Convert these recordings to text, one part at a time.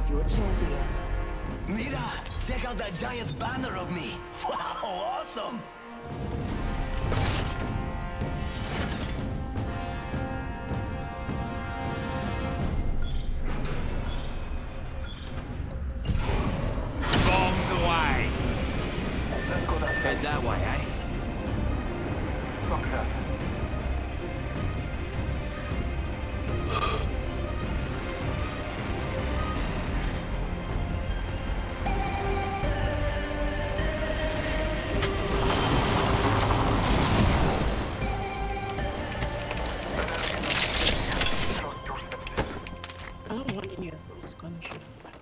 is your champion. Mira, check out that giant banner of me. Wow, awesome. Bombs away. Let's go that way. Head that way, eh? Look that. I don't want any of those gunshot.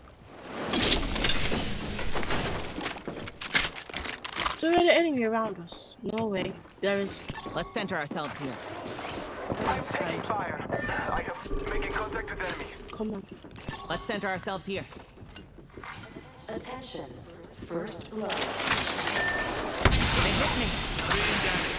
Is there an enemy around us? No way. There is. Let's center ourselves here. I'm taking fire. I am making contact with enemy. Come on. Let's center ourselves here. Attention. First blood. They hit me. Being damaged.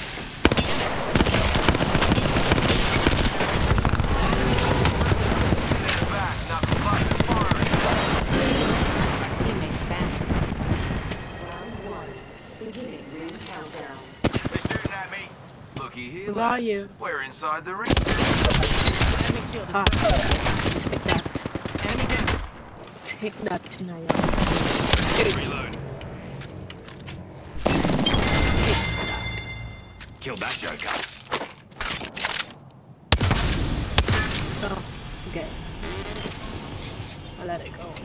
Stand back, not fight fire. Our teammates back. Round 1. Beginning ring countdown. They're shooting at me. Looky here. Where are lads. you? We're inside the ring. Enemy shield is Ah. broken. Take that. Enemy down. Take that tonight. Reload. Kill that joker. Oh, forget it. I let it go.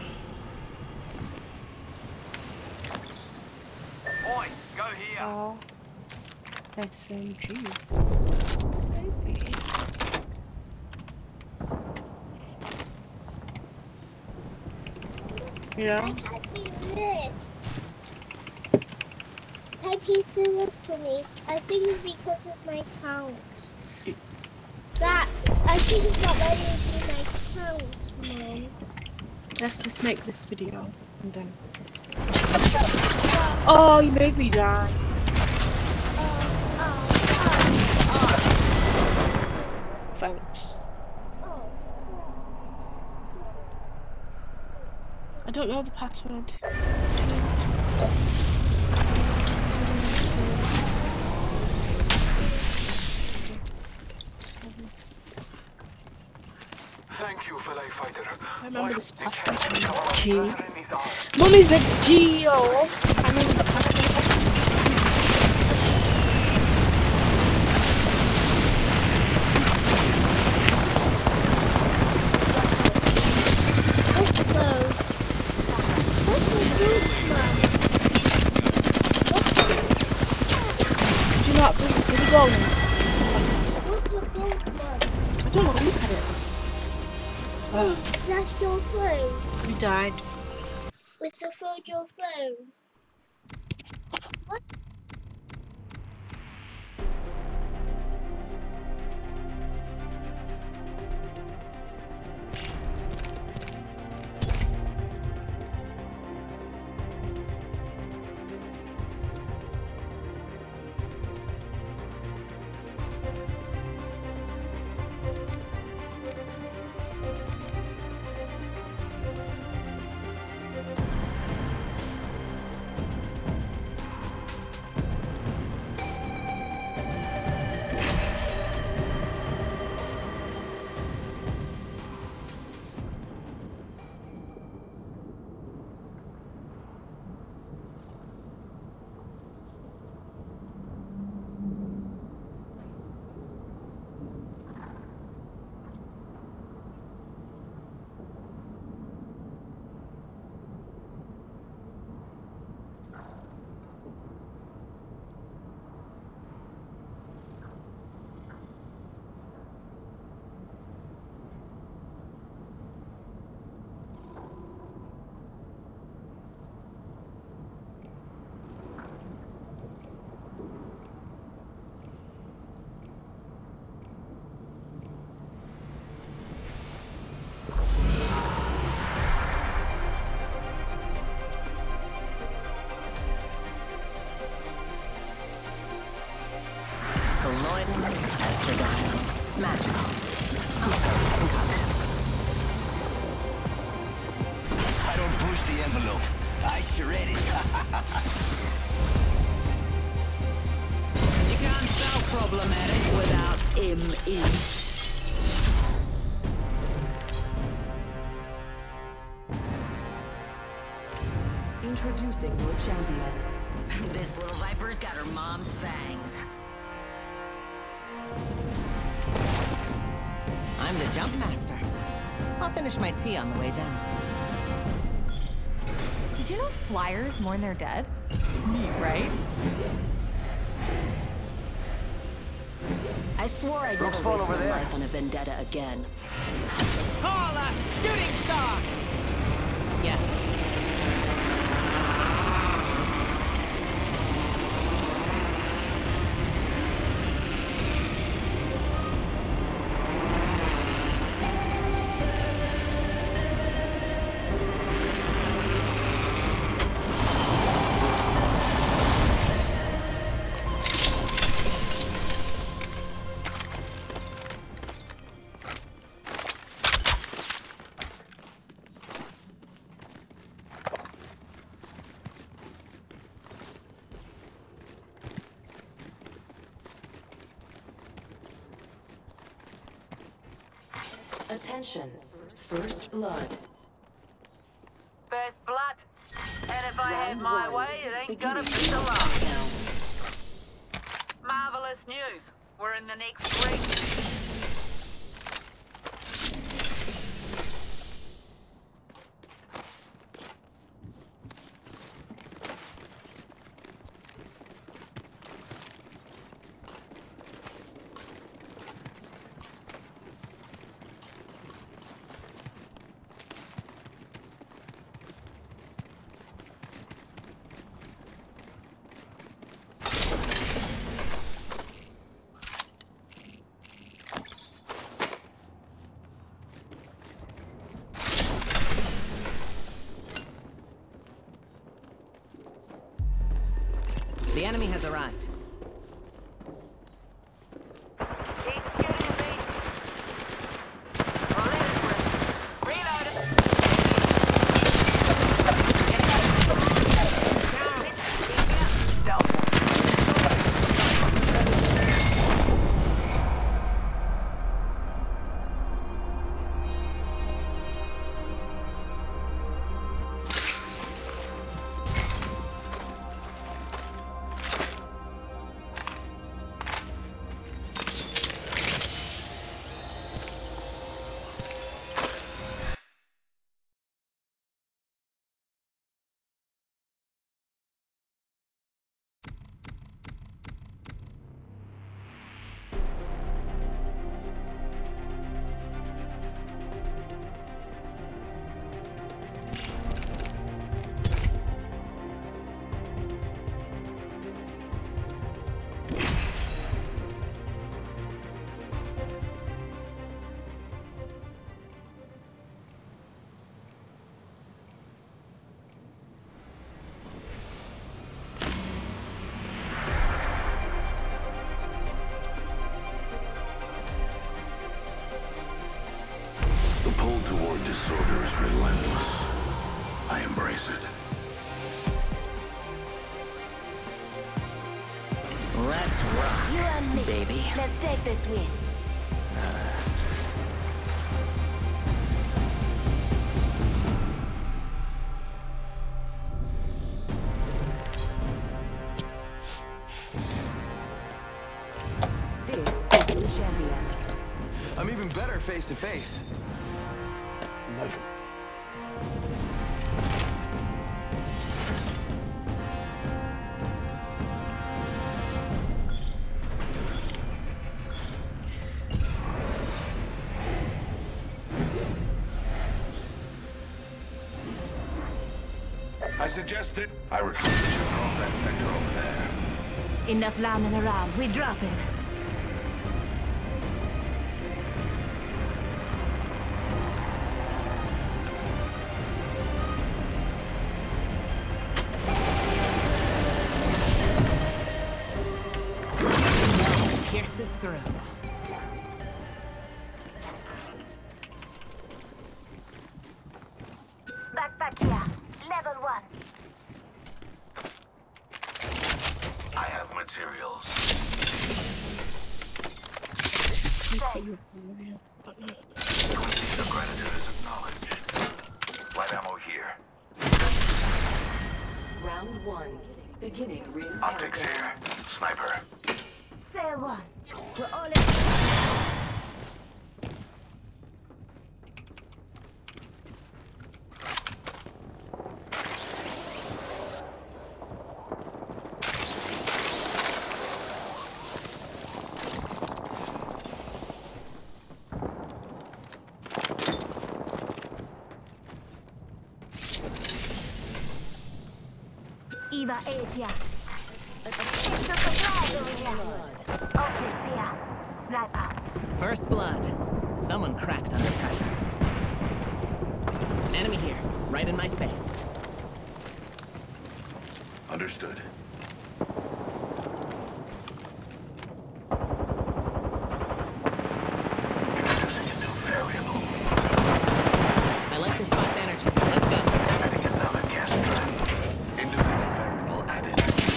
Oi, go here. Oh. SMG. Maybe. Yeah. I typing this. Typing still works for me. I think it's because it's my count. That I think it's not letting me do my count, Mom. Let's just make this video and then. Oh, you made me die. Thanks. I don't know the password. Thank you, fellow fighter. I remember this They password. can't show our G. enemies are. Mummy said G-O. I remember the password. What's the mode? What's the move, Mom? Do you not think did it go now? What's the move, Mom? I don't know, look at it. Oh, Is that your phone? we died. It's the phone your phone. Colloidal, estradiol, magical. Concoction. push the envelope. I sure it is. You can't solve problematic without ME. Introducing your champion. This little viper's got her mom's fangs. I'm the jump master. I'll finish my tea on the way down. Did you know flyers mourn their dead? Neat, right? I swore I'd never fall waste over my there. life on a vendetta again. Call a shooting star! Yes. Attention, first blood. First blood. And if I have Round my one, way, it ain't gonna be beginning the last. countdown. Marvelous news. We're in the next ring. The enemy has arrived. Keep shooting at me. Well, let it rip. Reload it. The pull toward disorder is relentless. I embrace it. Let's rock, You and me. baby. Let's take this win. This is your champion. I'm even better face to face. I suggested I recover from that sector over there. Enough lambing around. We dropping. Pierces through. Backpack here. Thanks. Your gratitude is acknowledged. Light ammo here. Round 1. Beginning ring Optics countdown. here. Sniper. Say one. We're all in. Eva 8 here. Extra supplies over here. Optics here. Sniper. First blood. Someone cracked under pressure. Enemy here, right in my space. Understood. Introducing a new variable. I like this spot's energy. Let's go. Adding another gas trap. Independent variable added.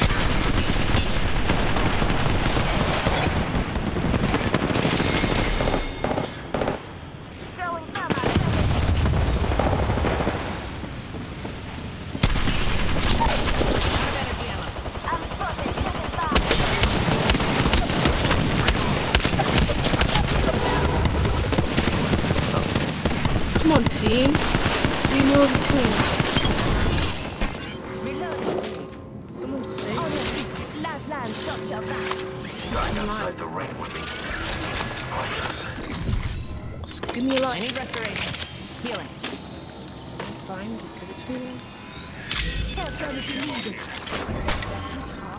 Throwing cover. Energy ammo. I'm spotted. Taking fire. Come on, team. We know the team. Reloading. Someone say. On your feet. Last line. Stop your back. Dying outside the ring would be pointless. Give me a I light. need restoration. Healing. Fine, give it to me. Tell them if you need it. Top.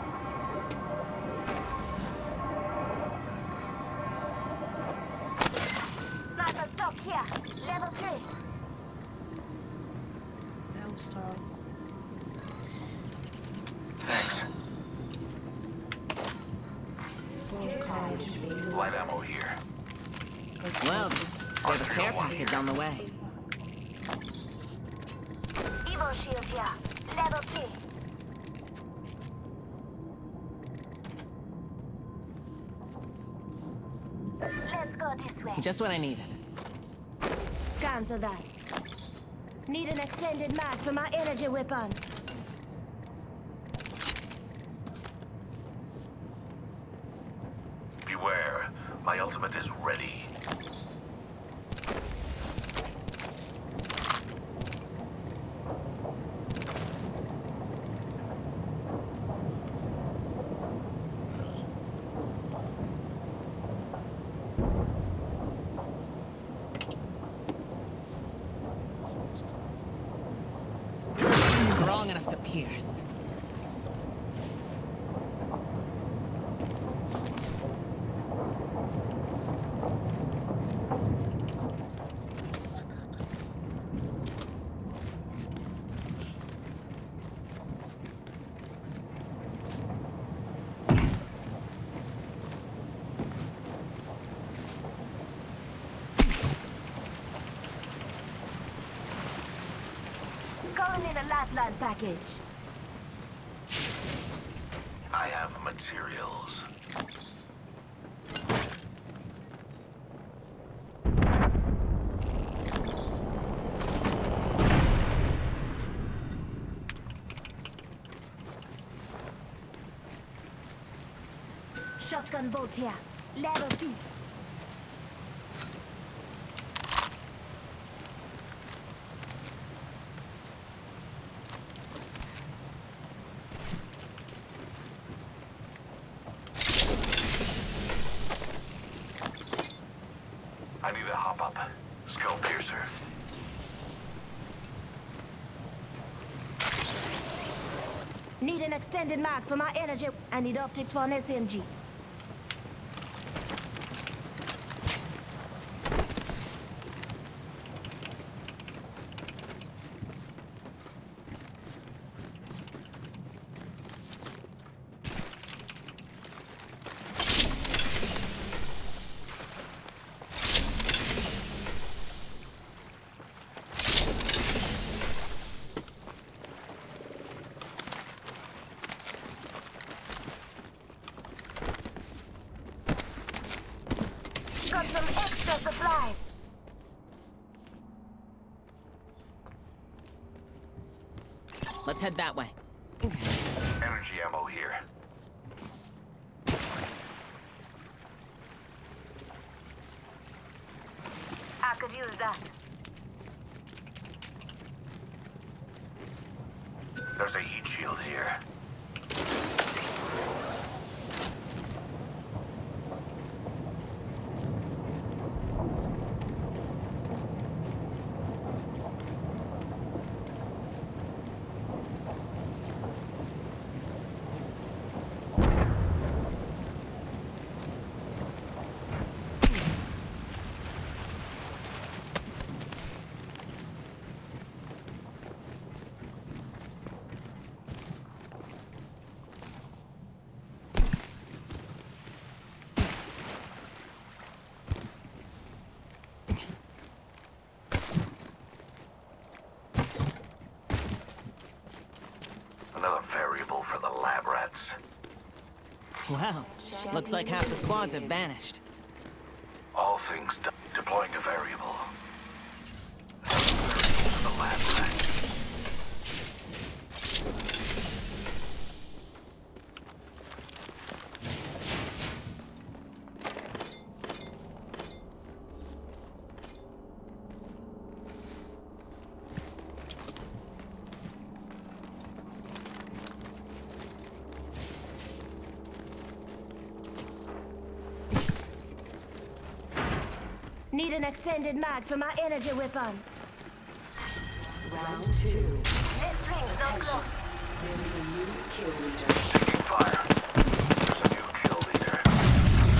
Sniper stock here. Level 3. L-star. Thanks. Gold card. Light ammo here. Well, there's a care package on the way. Evo shield here. Level 3. Let's go this way. Just what I needed. Cancel that. Need an extended mag for my energy weapon. Beware. My ultimate is ready. Strong enough to pierce. Calling in a lifeline package. I have materials. Shotgun bolt here. Level 2. I need a hop up. Skull piercer. Need an extended mag for my energy. I need optics for an SMG. got some extra supplies. Let's head that way. Energy ammo here. I could use that. There's a heat shield here. Another variable for the lab rats. Wow, looks like half the squads have vanished. All things done. Deploying a variable. Another variable for the lab rats. Need an extended mag for my energy weapon. Round 2. Next ring's not close. There is a new kill